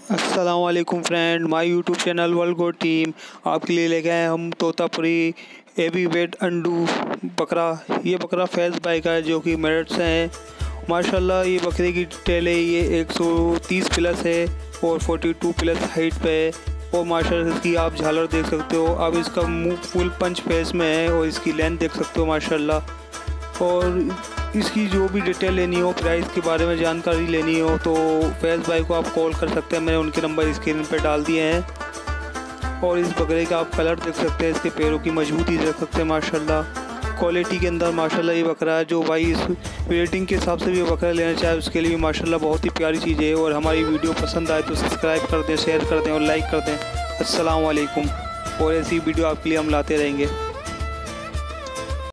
अस्सलाम वालेकुम friend, my YouTube channel world go team आपके लिए लेके आए हम तोतापुरी एवी वेट अंडू बकरा। ये बकरा फैज़ भाई का है जो कि मेरठ से है। माशाल्लाह ये बकरे की डिटेल है, ये 130 प्लस है और 42 प्लस हाइट पे है। और माशाल्लाह इसकी आप झालर देख सकते हो। अब इसका मुंह फुल पंच फेस में है और इसकी लेंथ देख सकते हो माशाल्लाह। और इसकी जो भी डिटेल लेनी हो, प्राइस के बारे में जानकारी लेनी हो तो फैज़ भाई को आप कॉल कर सकते हैं। मैंने उनके नंबर स्क्रीन पे डाल दिए हैं। और इस बकरे का आप कलर देख सकते हैं, इसके पैरों की मजबूती देख सकते हैं माशाल्लाह। क्वालिटी के अंदर माशाल्लाह ये बकरा है। जो भाई इस रेटिंग के हिसाब से भी बकरा लेना चाहे उसके लिए माशाल्लाह बहुत ही प्यारी चीज़ है। और हमारी वीडियो पसंद आए तो सब्सक्राइब कर दें, शेयर कर दें और लाइक कर दें। अस्सलाम वालेकुम। और ऐसी वीडियो आपके लिए हम लाते रहेंगे।